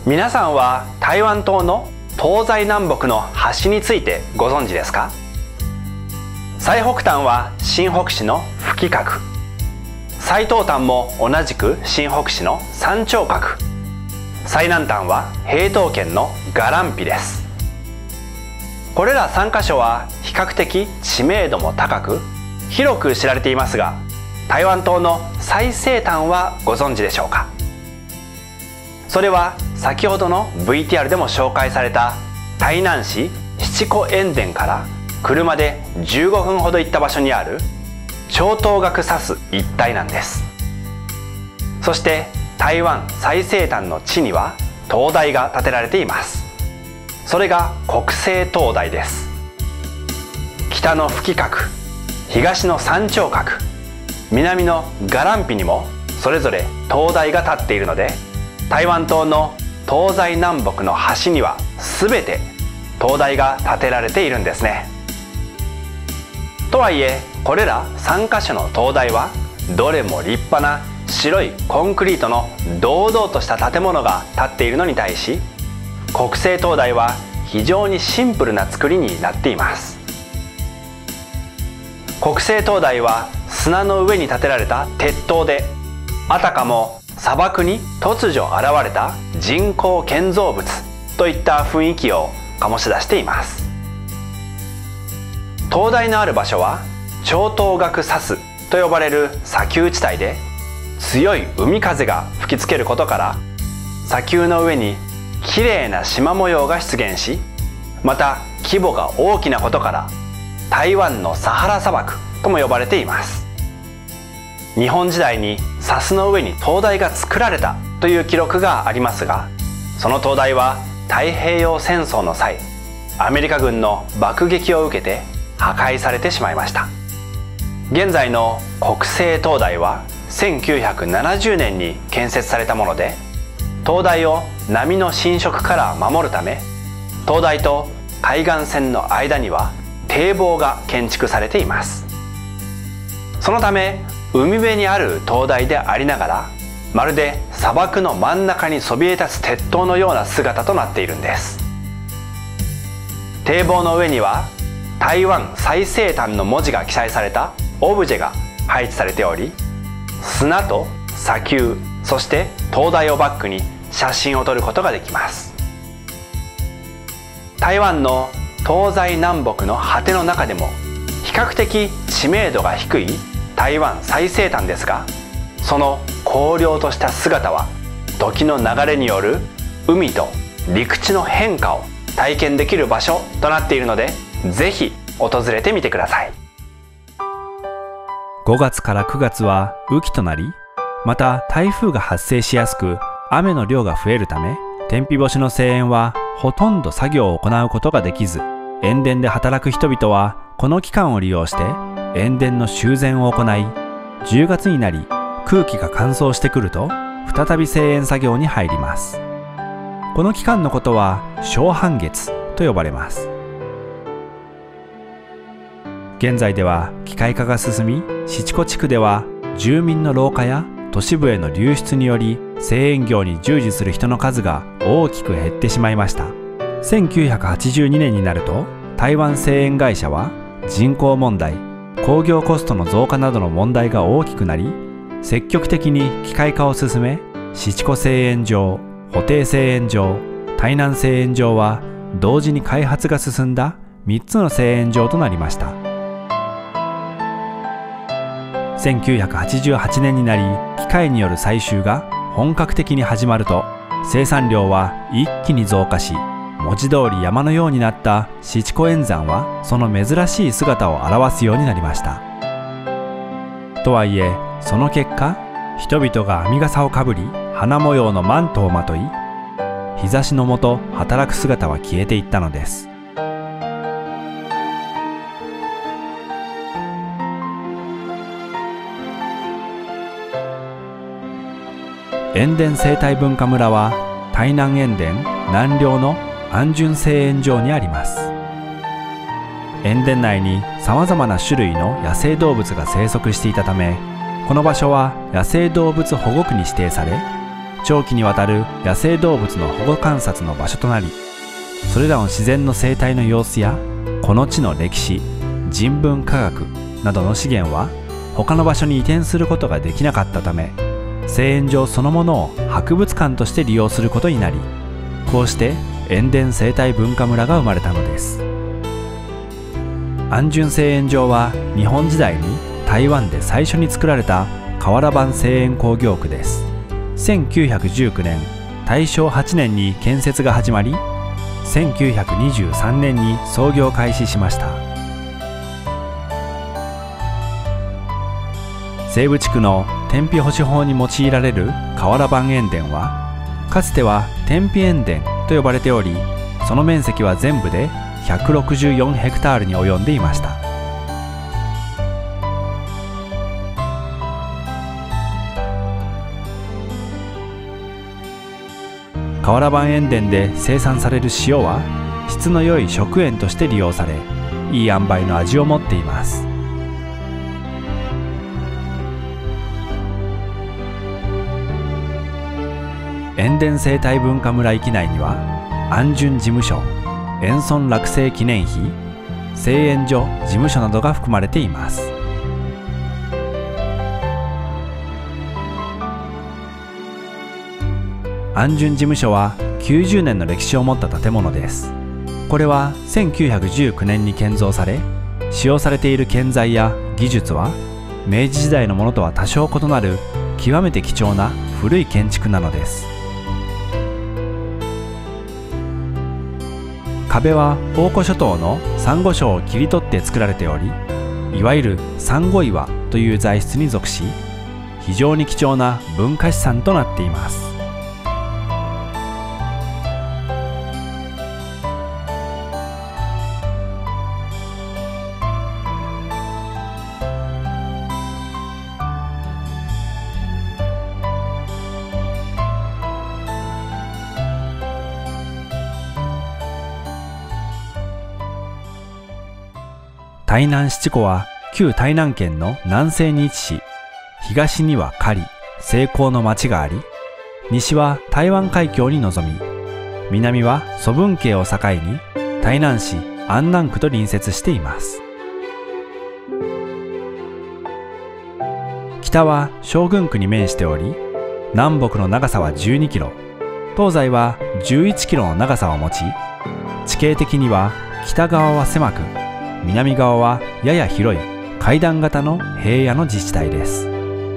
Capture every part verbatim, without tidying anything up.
皆さんは台湾島の東西南北の端についてご存知ですか？最北端は新北市の吹角、最東端も同じく新北市の山頂角、最南端は平東県の雅蘭皮です。これらさんカ所は比較的知名度も高く広く知られていますが、台湾島の最西端はご存知でしょうか？それは先ほどの ブイティーアール でも紹介された台南市七股塩田から車でじゅうごふんほど行った場所にある超東岳砂州一帯なんです。そして台湾最西端の地には灯台が建てられています。それが国政灯台です。北の吹角、東の山頂角、南の雅蘭皮にもそれぞれ灯台が立っているので、台湾島の東西南北の端には全て灯台が建てられているんですね。とはいえこれらさんカ所の灯台はどれも立派な白いコンクリートの堂々とした建物が建っているのに対し、国政灯台は非常にシンプルな造りになっています。国政灯台は砂の上に建てられた鉄塔で、あたかも砂漠に突如現れた人工建造物といった雰囲気を醸し出しています。灯台のある場所は超東岳砂州と呼ばれる砂丘地帯で、強い海風が吹きつけることから砂丘の上にきれいな縞模様が出現し、また規模が大きなことから台湾のサハラ砂漠とも呼ばれています。日本時代に砂州の上に灯台が作られたという記録がありますが、その灯台は太平洋戦争の際アメリカ軍の爆撃を受けて破壊されてしまいました。現在の国政灯台はせんきゅうひゃくななじゅうねんに建設されたもので、灯台を波の侵食から守るため、灯台と海岸線の間には堤防が建築されています。そのため海辺にある灯台でありながら、まるで砂漠の真ん中にそびえ立つ鉄塔のような姿となっているんです。堤防の上には台湾最西端の文字が記載されたオブジェが配置されており、砂と砂丘、そして灯台をバックに写真を撮ることができます。台湾の東西南北の果ての中でも比較的知名度が低い台湾最西端ですが、その荒涼とした姿は時の流れによる海と陸地の変化を体験できる場所となっているので、ぜひ訪れてみてください。 ごがつからくがつは雨季となり、また台風が発生しやすく雨の量が増えるため、天日干しの製塩はほとんど作業を行うことができず、塩田で働く人々はこの期間を利用して塩田の修繕を行い、じゅうがつになり空気が乾燥してくると再び製塩作業に入ります。この期間のことは小半月と呼ばれます。現在では機械化が進み、七股地区では住民の老化や都市部への流出により製塩業に従事する人の数が大きく減ってしまいました。せんきゅうひゃくはちじゅうにねんになると台湾製塩会社は人口問題、工業コストの増加などの問題が大きくなり、積極的に機械化を進め、七股製塩場、布袋製塩場、台南製塩場は同時に開発が進んだみっつの製塩場となりました。せんきゅうひゃくはちじゅうはちねんになり、機械による採集が本格的に始まると、生産量は一気に増加し、文字通り山のようになった七股塩山はその珍しい姿を表すようになりました。とはいえその結果、人々が編み笠をかぶり花模様のマントをまとい、日差しの下働く姿は消えていったのです。塩田生態文化村は台南塩田南寮の安順製塩場にあります。塩田内にさまざまな種類の野生動物が生息していたため、この場所は野生動物保護区に指定され、 長期にわたる野生動物の保護観察の場所となり、それらの自然の生態の様子やこの地の歴史、人文科学などの資源は他の場所に移転することができなかったため、製塩場そのものを博物館として利用することになり、こうして塩田生態文化村が生まれたのです。安順製塩場は日本時代に台湾で最初に作られた瓦版製塩工業区です。せんきゅうひゃくじゅうきゅうねん、大正はちねんに建設が始まり、せんきゅうひゃくにじゅうさんねんに操業開始しました。西部地区の天日干し法に用いられる瓦版塩田は、かつては天日塩田と呼ばれており、その面積は全部でひゃくろくじゅうよんヘクタールに及んでいました。瓦版塩田で生産される塩は質の良い食塩として利用され、いい塩梅の味を持っています。塩田生態文化村域内には安順事務所、塩村落成記念碑、製塩所事務所などが含まれています。安順事務所はきゅうじゅうねんの歴史を持った建物です。これはせんきゅうひゃくじゅうきゅうねんに建造され、使用されている建材や技術は明治時代のものとは多少異なる極めて貴重な古い建築なのです。壁は大古諸島のサンゴ礁を切り取って作られており、いわゆるサンゴ岩という材質に属し、非常に貴重な文化資産となっています。台南七湖は旧台南県の南西に位置し、東には狩り、西港の町があり、西は台湾海峡に臨み、南は蘇文渓を境に台南市安南区と隣接しています。北は将軍区に面しており、南北の長さはじゅうにキロ、東西はじゅういちキロの長さを持ち、地形的には北側は狭く、南側はやや広い階段型の平野の自治体です。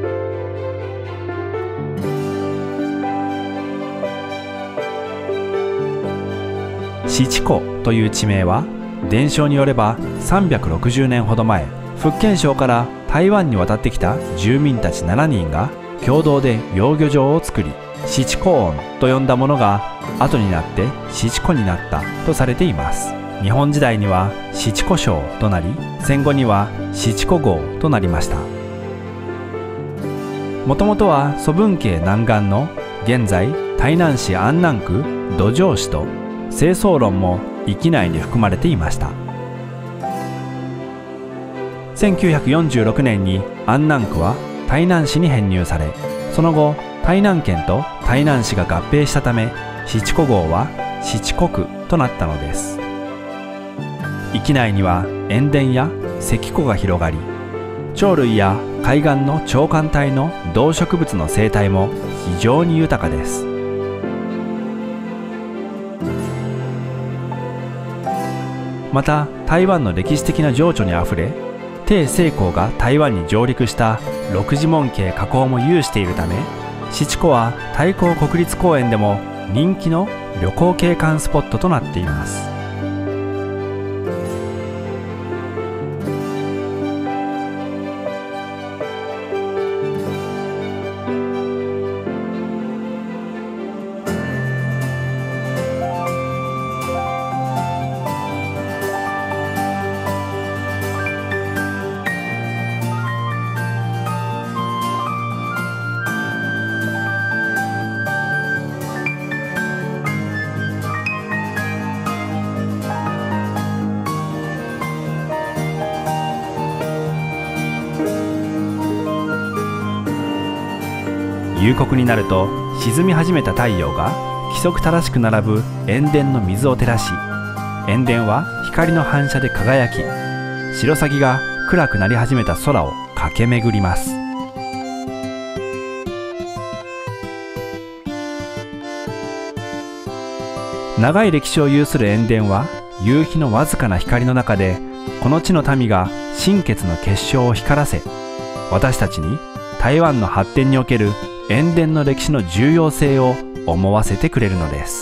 七湖という地名は伝承によればさんびゃくろくじゅうねんほど前、福建省から台湾に渡ってきた住民たちしちにんが共同で養魚場を作り、七湖音と呼んだものが後になって七湖になったとされています。日本時代には七湖礁となり、戦後には七湖号となりました。もともとは蘇文渓南岸の現在台南市安南区土城市と清掃論も域内に含まれていました。せんきゅうひゃくよんじゅうろくねんに安南区は台南市に編入され、その後台南県と台南市が合併したため、七湖号は七湖区となったのです。域内には塩田や石湖が広がり、鳥類や海岸の長冠帯の動植物の生態も非常に豊かです。また台湾の歴史的な情緒にあふれ、鄭成功が台湾に上陸した六時門渓河口も有しているため、七湖は太閤国立公園でも人気の旅行景観スポットとなっています。 夕刻になると沈み始めた太陽が規則正しく並ぶ塩田の水を照らし、塩田は光の反射で輝き、シロサギが暗くなり始めた空を駆け巡ります。長い歴史を有する塩田は夕日のわずかな光の中で、この地の民が心血の結晶を光らせ、私たちに台湾の発展における塩田の歴史の重要性を思わせてくれるのです。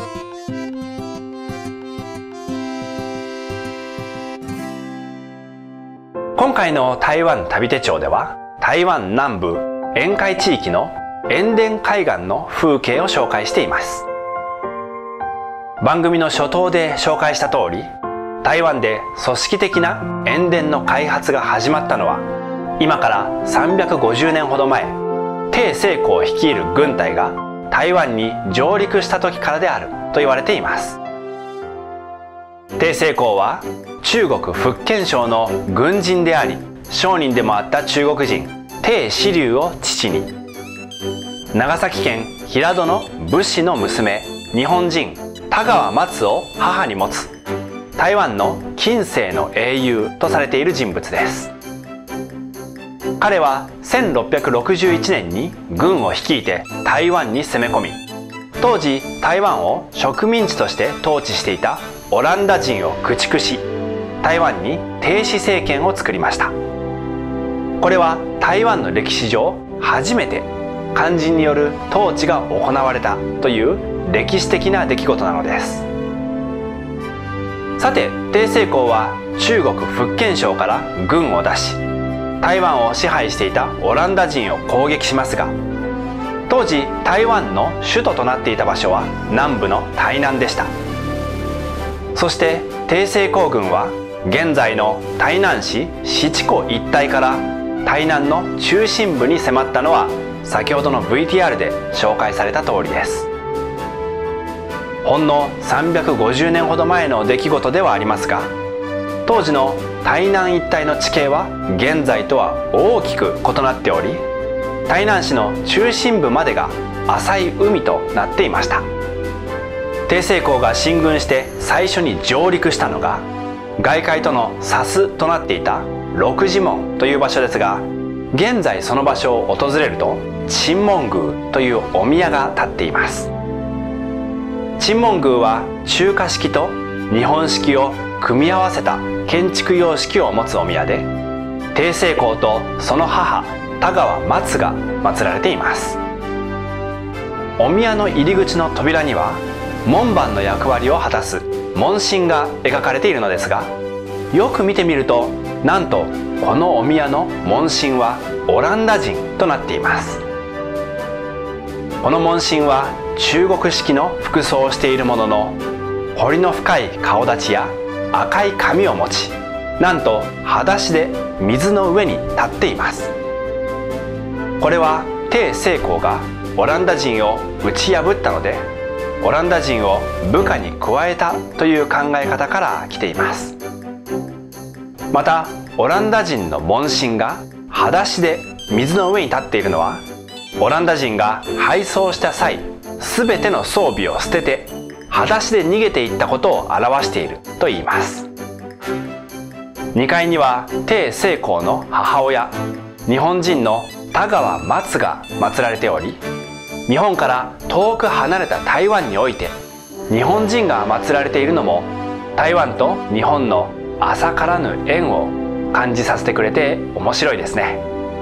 今回の台湾旅手帳では、台湾南部沿海地域の塩田海岸の風景を紹介しています。番組の初頭で紹介した通り、台湾で組織的な塩田の開発が始まったのは、今からさんびゃくごじゅうねんほど前、鄭成功率いる軍隊が台湾に上陸した時からであると言われています。鄭成功は中国福建省の軍人であり、商人でもあった中国人鄭子龍を父に、長崎県平戸の武士の娘日本人田川松を母に持つ台湾の近世の英雄とされている人物です。彼はせんろっぴゃくろくじゅういちねんに軍を率いて台湾に攻め込み、当時台湾を植民地として統治していたオランダ人を駆逐し、台湾に鄭氏政権を作りました。これは台湾の歴史上初めて漢人による統治が行われたという歴史的な出来事なのです。さて、鄭成功は中国福建省から軍を出し、台湾を支配していたオランダ人を攻撃しますが、当時台湾の首都となっていた場所は南部の台南でした。そして鄭成功軍は現在の台南市七股一帯から台南の中心部に迫ったのは、先ほどの ブイティーアール で紹介された通りです。ほんのさんびゃくごじゅうねんほど前の出来事ではありますが、当時の台南一帯の地形は現在とは大きく異なっており、台南市の中心部までが浅い海となっていました。鄭成功が進軍して最初に上陸したのが、外界との砂州となっていた六時門という場所ですが、現在その場所を訪れると鎮門宮というお宮が建っています。鎮門宮は中華式と日本式を組み合わせた建築様式を持つお宮で、鄭成功とその母田川松が祀られています。お宮の入り口の扉には門番の役割を果たす門神が描かれているのですが、よく見てみると、なんとこのお宮の門神はオランダ人となっています。この門神は中国式の服装をしているものの、彫りの深い顔立ちや赤い髪を持ち、なんと裸足で水の上に立っています。これは鄭成功がオランダ人を打ち破ったので、オランダ人を部下に加えたという考え方から来ています。またオランダ人の門神が裸足で水の上に立っているのは、オランダ人が敗走した際、全ての装備を捨てて裸足で逃げていったことを表していると言います。にかいには鄭成功の母親、日本人の田川松が祀られており、日本から遠く離れた台湾において日本人が祀られているのも、台湾と日本の浅からぬ縁を感じさせてくれて面白いですね。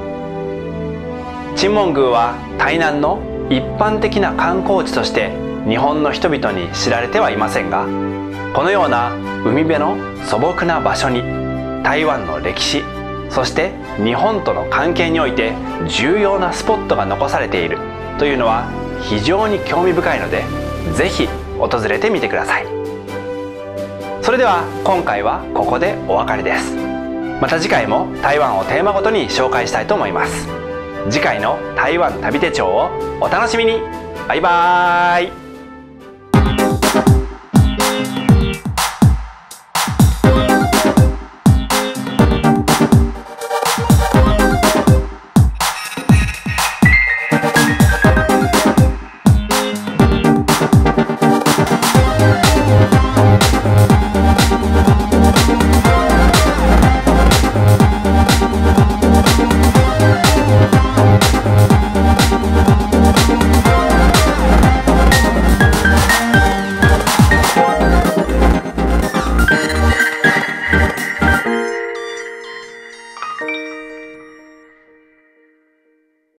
鎮門宮は台南の一般的な観光地として日本の人々に知られてはいませんが、このような海辺の素朴な場所に台湾の歴史、そして日本との関係において重要なスポットが残されているというのは非常に興味深いので、ぜひ訪れてみてください。それでは今回はここでお別れです。また次回も台湾をテーマごとに紹介したいと思います。次回の台湾旅手帳をお楽しみに。バイバーイ。